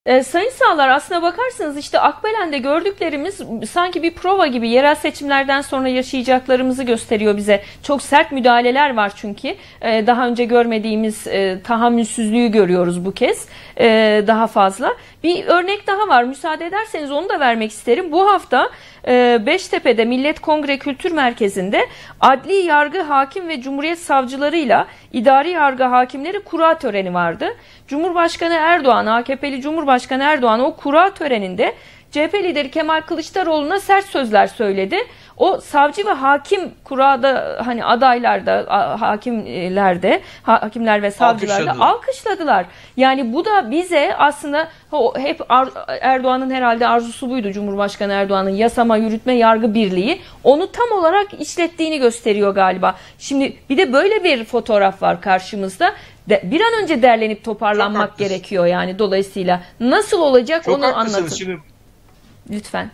Sayın Sağlar, aslına bakarsanız işte Akbelen'de gördüklerimiz sanki bir prova gibi, yerel seçimlerden sonra yaşayacaklarımızı gösteriyor bize. Çok sert müdahaleler var çünkü. Daha önce görmediğimiz tahammülsüzlüğü görüyoruz bu kez daha fazla. Bir örnek daha var, müsaade ederseniz onu da vermek isterim. Bu hafta Beştepe'de Millet Kongre Kültür Merkezi'nde adli yargı hakim ve cumhuriyet savcılarıyla idari yargı hakimleri kura töreni vardı. Cumhurbaşkanı Erdoğan, AKP'li Cumhurbaşkanı Erdoğan o kura töreninde CHP lideri Kemal Kılıçdaroğlu'na sert sözler söyledi. O savcı ve hakim kurada, hani adaylarda, hakimler ve savcılar da alkışladılar. Yani bu da bize aslında hep Erdoğan'ın herhalde arzusu buydu, Cumhurbaşkanı Erdoğan'ın yasama, yürütme, yargı birliği. Onu tam olarak işlettiğini gösteriyor galiba. Şimdi bir de böyle bir fotoğraf var karşımızda. Bir an önce derlenip toparlanmak gerekiyor yani, dolayısıyla. Nasıl olacak çok onu anlatın. Şimdi, lütfen.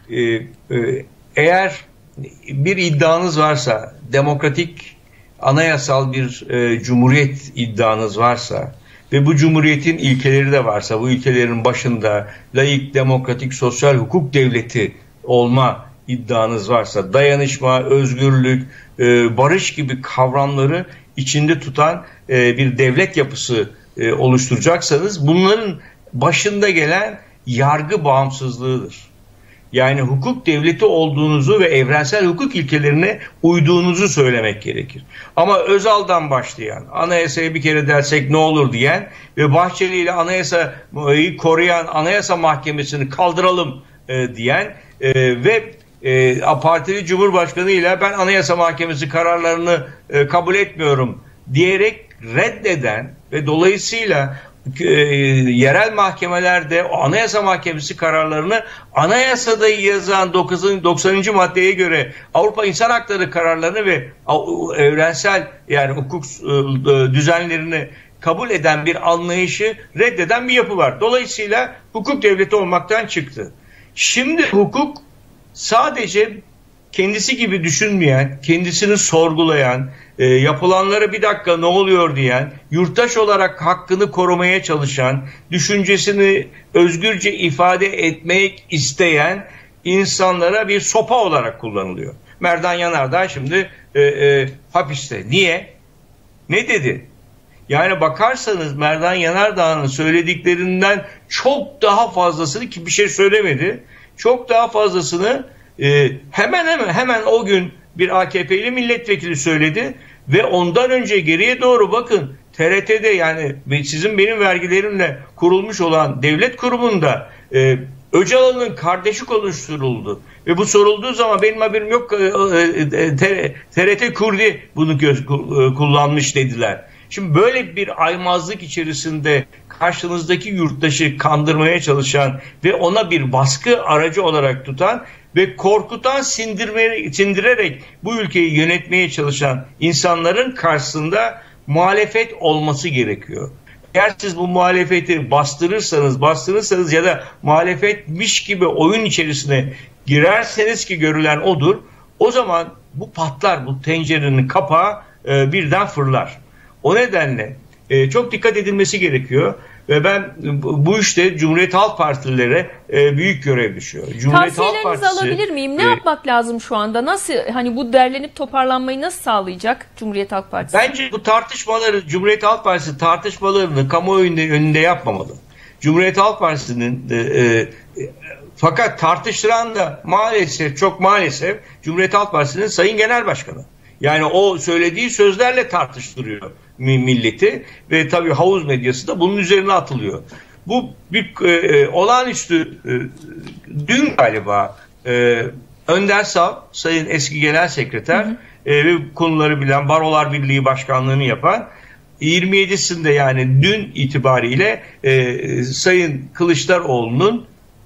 Eğer bir iddianız varsa, demokratik, anayasal bir cumhuriyet iddianız varsa ve bu cumhuriyetin ilkeleri de varsa, bu ilkelerin başında laik, demokratik, sosyal hukuk devleti olma iddianız varsa, dayanışma, özgürlük, barış gibi kavramları içinde tutan bir devlet yapısı oluşturacaksanız, bunların başında gelen yargı bağımsızlığıdır. Yani hukuk devleti olduğunuzu ve evrensel hukuk ilkelerine uyduğunuzu söylemek gerekir. Ama Özal'dan başlayan, anayasaya bir kere dersek ne olur diyen ve Bahçeli ile anayasayı koruyan Anayasa Mahkemesi'ni kaldıralım diyen ve partili Cumhurbaşkanı ile ben Anayasa Mahkemesi kararlarını kabul etmiyorum diyerek reddeden ve dolayısıyla yerel mahkemelerde Anayasa Mahkemesi kararlarını anayasada yazan 90. maddeye göre Avrupa İnsan Hakları kararlarını ve evrensel yani hukuk düzenlerini kabul eden bir anlayışı reddeden bir yapı var. Dolayısıyla hukuk devleti olmaktan çıktı. Şimdi hukuk sadece kendisi gibi düşünmeyen, kendisini sorgulayan, yapılanlara bir dakika ne oluyor diyen, yurttaş olarak hakkını korumaya çalışan, düşüncesini özgürce ifade etmek isteyen insanlara bir sopa olarak kullanılıyor. Merdan Yanardağ şimdi hapiste. Niye? Ne dedi? Yani bakarsanız Merdan Yanardağ'ın söylediklerinden çok daha fazlasını, ki bir şey söylemedi, çok daha fazlasını hemen o gün bir AKP'li milletvekili söyledi ve ondan önce geriye doğru bakın, TRT'de yani sizin benim vergilerimle kurulmuş olan devlet kurumunda Öcalan'ın kardeşi konuşturuldu ve bu sorulduğu zaman benim haberim yok, TRT Kurdi bunu kullanmış dediler. Şimdi böyle bir aymazlık içerisinde karşınızdaki yurttaşı kandırmaya çalışan ve ona bir baskı aracı olarak tutan ve korkutan, sindirerek bu ülkeyi yönetmeye çalışan insanların karşısında muhalefet olması gerekiyor. Eğer siz bu muhalefeti bastırırsanız ya da muhalefetmiş gibi oyun içerisine girerseniz, ki görülen odur, o zaman bu patlar, bu tencerenin kapağı birden fırlar. O nedenle çok dikkat edilmesi gerekiyor ve ben bu işte Cumhuriyet Halk Partililere büyük görev düşüyor. Tavsiyelerinizi alabilir miyim? Ne yapmak lazım şu anda? Nasıl, hani bu derlenip toparlanmayı nasıl sağlayacak Cumhuriyet Halk Partisi? Bence bu tartışmaları, Cumhuriyet Halk Partisi tartışmalarını kamuoyunun önünde yapmamalı. Cumhuriyet Halk Partisi'nin fakat tartıştıran da maalesef Cumhuriyet Halk Partisi'nin Sayın Genel Başkanı. Yani o söylediği sözlerle tartıştırıyor milleti ve tabii havuz medyası da bunun üzerine atılıyor. Bu bir olağanüstü, dün galiba Önder Sav, Sayın eski Genel Sekreter ve konuları bilen, Barolar Birliği Başkanlığını yapan, 27'sinde yani dün itibariyle Sayın Kılıçdaroğlu'nun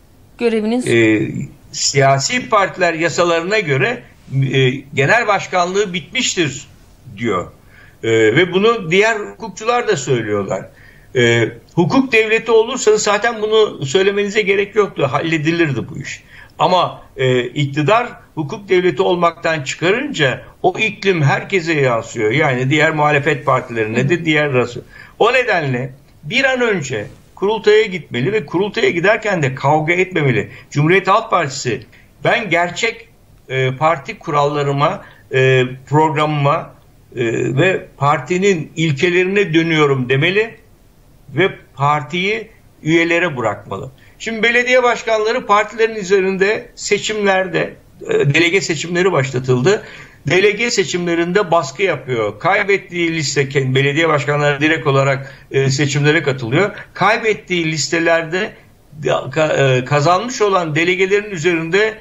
siyasi partiler yasalarına göre genel başkanlığı bitmiştir diyor. Ve bunu diğer hukukçular da söylüyorlar. Hukuk devleti olursanız zaten bunu söylemenize gerek yoktu. Halledilirdi bu iş. Ama iktidar hukuk devleti olmaktan çıkarınca o iklim herkese yansıyor. Yani diğer muhalefet partilerine de, diğer rasu. O nedenle bir an önce kurultaya gitmeli ve kurultaya giderken de kavga etmemeli. Cumhuriyet Halk Partisi, ben gerçek parti kurallarıma, programıma ve partinin ilkelerine dönüyorum demeli ve partiyi üyelere bırakmalı. Şimdi belediye başkanları partilerin üzerinde seçimlerde, delege seçimleri başlatıldı. Delege seçimlerinde baskı yapıyor. Kaybettiği liste, belediye başkanları direkt olarak seçimlere katılıyor. Kaybettiği listelerde kazanmış olan delegelerin üzerinde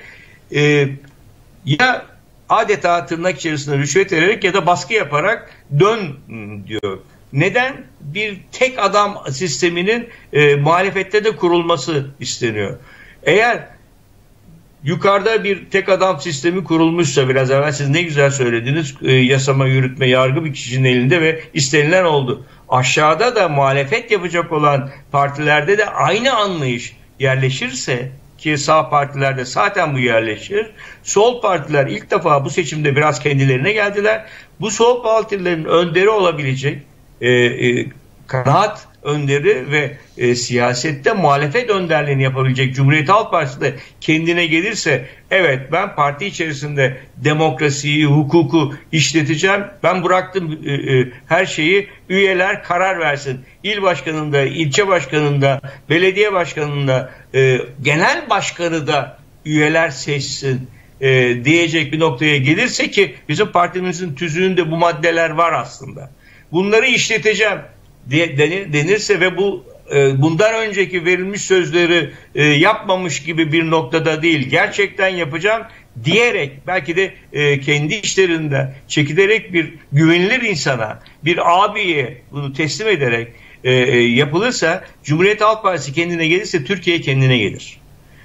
ya adeta tırnak içerisinde rüşvet vererek ya da baskı yaparak dön diyor. Neden? Bir tek adam sisteminin muhalefette de kurulması isteniyor. Eğer yukarıda bir tek adam sistemi kurulmuşsa, biraz evvel siz ne güzel söylediniz, yasama, yürütme, yargı bir kişinin elinde ve istenilen oldu. Aşağıda da muhalefet yapacak olan partilerde de aynı anlayış yerleşirse, ki sağ partilerde zaten bu yerleşir, sol partiler ilk defa bu seçimde biraz kendilerine geldiler. Bu sol partilerin önderi olabilecek kanaat önderi ve siyasette muhalefet önderliğini yapabilecek Cumhuriyet Halk Partisi de kendine gelirse, evet ben parti içerisinde demokrasiyi, hukuku işleteceğim, ben bıraktım her şeyi, üyeler karar versin. İl başkanında, ilçe başkanında, belediye başkanında, genel başkanı da üyeler seçsin diyecek bir noktaya gelirse, ki bizim partimizin tüzüğünde bu maddeler var aslında. Bunları işleteceğim denirse ve bu bundan önceki verilmiş sözleri yapmamış gibi bir noktada değil, gerçekten yapacağım diyerek, belki de kendi işlerinden çekilerek bir güvenilir insana, bir abiye bunu teslim ederek yapılırsa, Cumhuriyet Halk Partisi kendine gelirse Türkiye kendine gelir.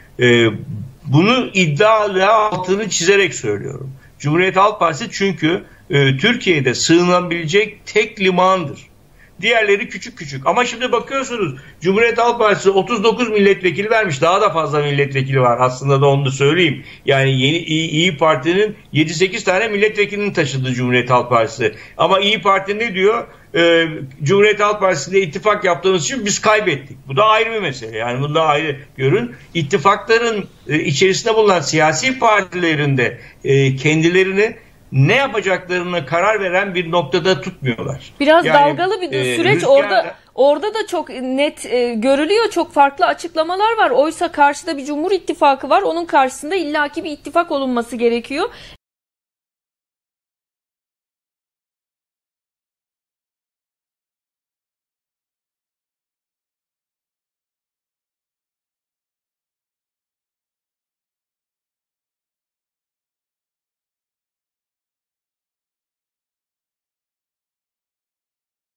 Bunu iddialı altını çizerek söylüyorum. Cumhuriyet Halk Partisi çünkü Türkiye'de sığınabilecek tek limandır. Diğerleri küçük küçük. Ama şimdi bakıyorsunuz, Cumhuriyet Halk Partisi 39 milletvekili vermiş. Daha da fazla milletvekili var. Aslında da onu da söyleyeyim. Yani yeni İyi Parti'nin 7-8 tane milletvekilini taşıdı Cumhuriyet Halk Partisi. Ama İyi Parti ne diyor? Cumhuriyet Halk Partisi'yle ittifak yaptığımız için biz kaybettik. Bu da ayrı bir mesele. Yani bunu da ayrı görün. İttifakların içerisinde bulunan siyasi partilerinde kendilerini ne yapacaklarına karar veren bir noktada tutmuyorlar. Biraz yani, dalgalı bir süreç orada da çok net görülüyor. Çok farklı açıklamalar var. Oysa karşıda bir Cumhur İttifakı var. Onun karşısında illaki bir ittifak olunması gerekiyor.